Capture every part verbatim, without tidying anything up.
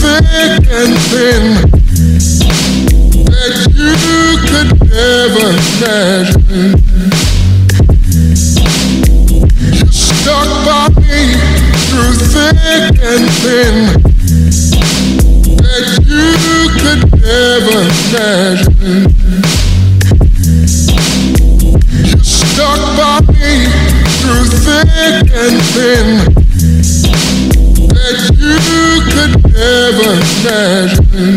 thick and thin that you could never imagine. You stuck by me through thick and thin that you could never imagine. You stuck by me through thick and thin that you could never imagine.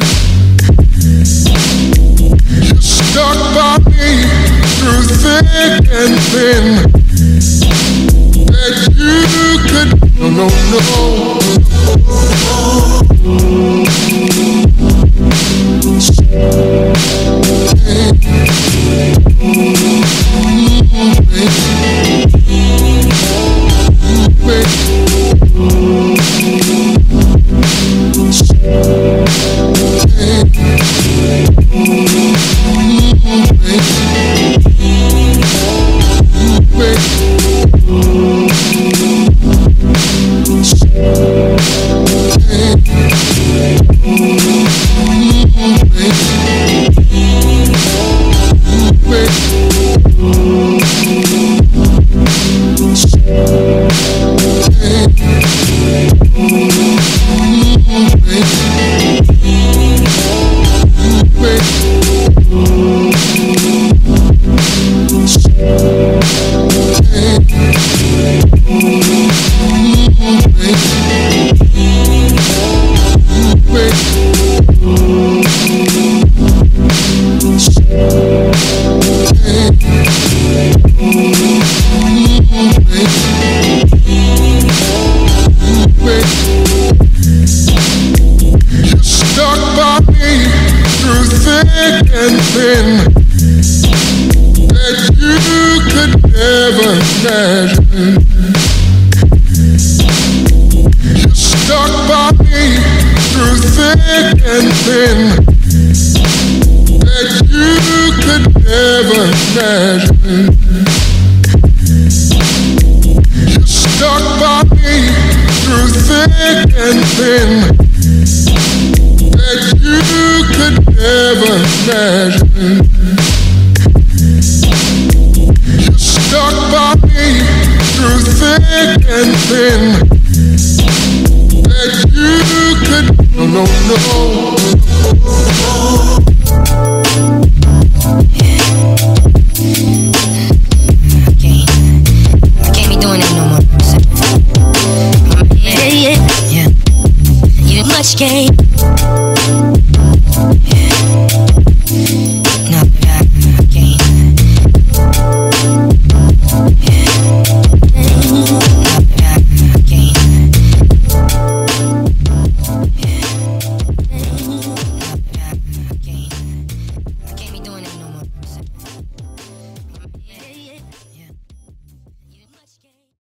You stuck by me through thick and thin that you could, no, no, no. Game.